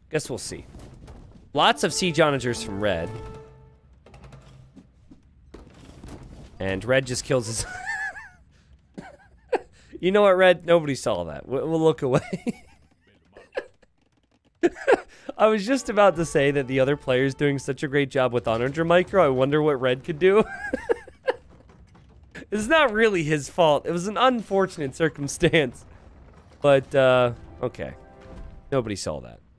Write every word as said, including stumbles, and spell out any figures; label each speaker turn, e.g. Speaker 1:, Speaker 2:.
Speaker 1: Guess we'll see. Lots of siege onagers from Red. And Red just kills his... You know what, Red? Nobody saw that. We'll, we'll look away. I was just about to say that the other player's doing such a great job with Onager Micro. I wonder what Red could do. It's not really his fault. It was an unfortunate circumstance. But, uh, okay. Nobody saw that.